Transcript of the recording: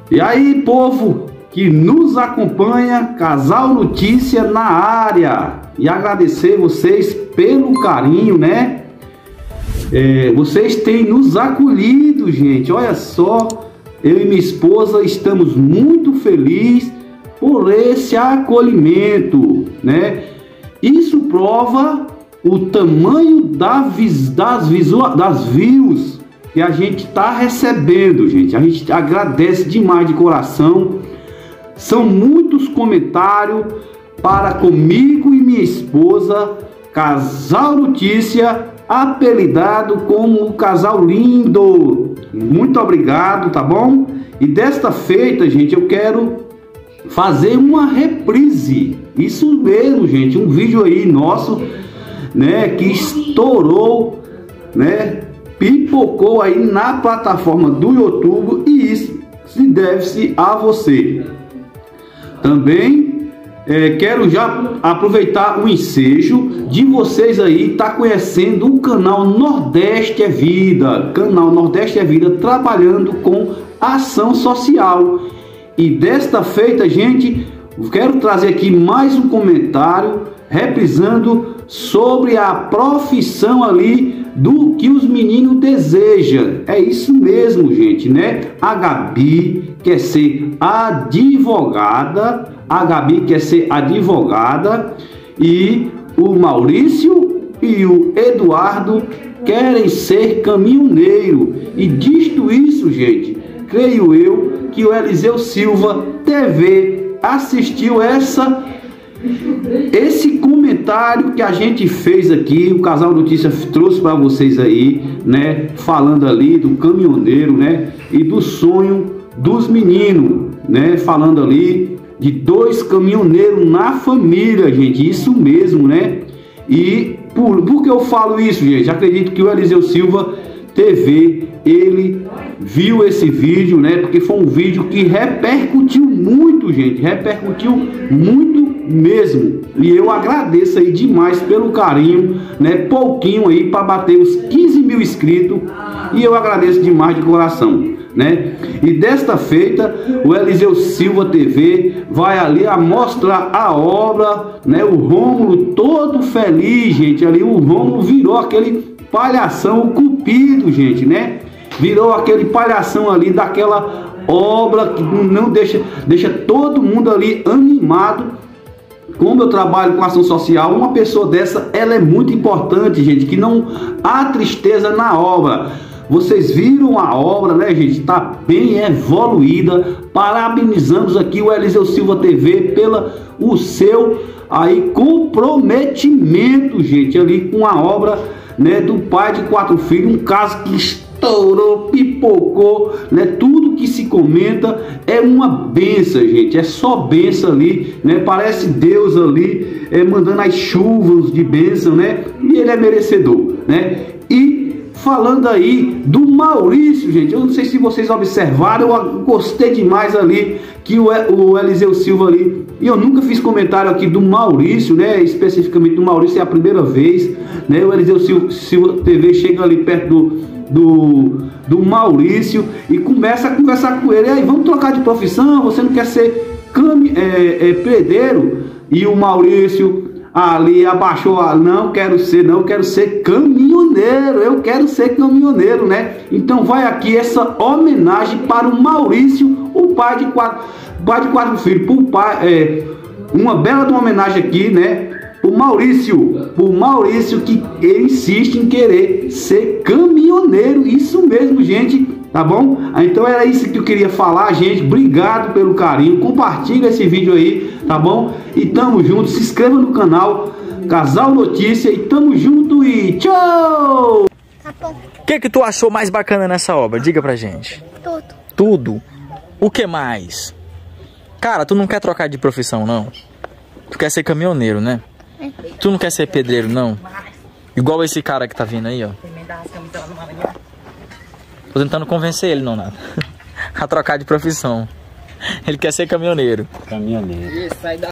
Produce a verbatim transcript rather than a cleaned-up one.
E aí, povo que nos acompanha, Casal Notícia na área. E agradecer vocês pelo carinho, né? É, vocês têm nos acolhido, gente. Olha só, eu e minha esposa estamos muito felizes por esse acolhimento, né? Isso prova o tamanho da vis, das, visual, das views que a gente está recebendo, gente. A gente agradece demais de coração. São muitos comentários para comigo e minha esposa, Casal Notícia, apelidado como Casal Lindo. Muito obrigado, tá bom? E desta feita, gente, eu quero fazer uma reprise. Isso mesmo, gente, um vídeo aí nosso, né, que estourou, né, pipocou aí na plataforma do YouTube, e isso se deve-se a você. Também é, quero já aproveitar o ensejo de vocês aí estar tá conhecendo o canal Nordeste é Vida, canal Nordeste é Vida, trabalhando com ação social. E desta feita, gente, quero trazer aqui mais um comentário reprisando sobre a profissão ali do que os meninos desejam. É isso mesmo, gente, né? A Gabi quer ser advogada, a Gabi quer ser advogada e o Maurício e o Eduardo querem ser caminhoneiro. E disto isso, gente, creio eu que o Eliseu Silva T V assistiu essa esse comentário que a gente fez aqui, o Casal Notícia trouxe para vocês aí, né, falando ali do caminhoneiro, né, e do sonho dos meninos, né, falando ali de dois caminhoneiros na família, gente, isso mesmo, né? E por, por que eu falo isso, gente? Acredito que o Eliseu Silva T V, ele viu esse vídeo, né? Porque foi um vídeo que repercutiu muito, gente, repercutiu muito mesmo. E eu agradeço aí demais pelo carinho, né? Pouquinho aí para bater os quinze mil inscritos, e eu agradeço demais de coração, né? E desta feita, o Eliseu Silva T V vai ali a mostrar a obra, né? O Rômulo todo feliz, gente, ali o Rômulo virou aquele palhação, o Cupido, gente, né? Virou aquele palhação ali daquela obra que não deixa, deixa todo mundo ali animado. Como eu trabalho com ação social, uma pessoa dessa, ela é muito importante, gente, que não há tristeza na obra. Vocês viram a obra, né, gente? Está bem evoluída. Parabenizamos aqui o Eliseu Silva T V pela o seu aí comprometimento, gente, ali com a obra, né, do pai de quatro filhos, um caso que estourou, pipocou, né? Tudo que se comenta é uma benção, gente, é só benção ali, né? Parece Deus ali é, mandando as chuvas de bênção, né? E ele é merecedor, né? E falando aí do Maurício, gente, eu não sei se vocês observaram, eu gostei demais ali que o, o Eliseu Silva ali, e eu nunca fiz comentário aqui do Maurício, né, especificamente do Maurício, é a primeira vez, né, o Eliseu Silva, Silva T V chega ali perto do, do, do Maurício e começa a conversar com ele, aí vamos trocar de profissão, você não quer ser cami é, é, pedreiro? E o Maurício ali abaixou, a, não quero ser, não quero ser caminhoneiro, eu quero ser caminhoneiro, né? Então vai aqui essa homenagem para o Maurício, o pai de quatro, pai de quatro filhos, pro pai, é, uma bela de uma homenagem aqui, né? O Maurício, o Maurício que ele insiste em querer ser caminhoneiro, isso mesmo, gente. Tá bom? Então era isso que eu queria falar, gente. Obrigado pelo carinho. Compartilha esse vídeo aí, tá bom? E tamo junto. Se inscreva no canal Casal Notícia e tamo junto e tchau! O que que tu achou mais bacana nessa obra? Diga pra gente. Tudo. Tudo? O que mais? Cara, tu não quer trocar de profissão, não? Tu quer ser caminhoneiro, né? É. Tu não quer ser pedreiro, não? Igual esse cara que tá vindo aí, ó. Tô tentando convencer ele, não nada, a trocar de profissão. Ele quer ser caminhoneiro. Caminhoneiro.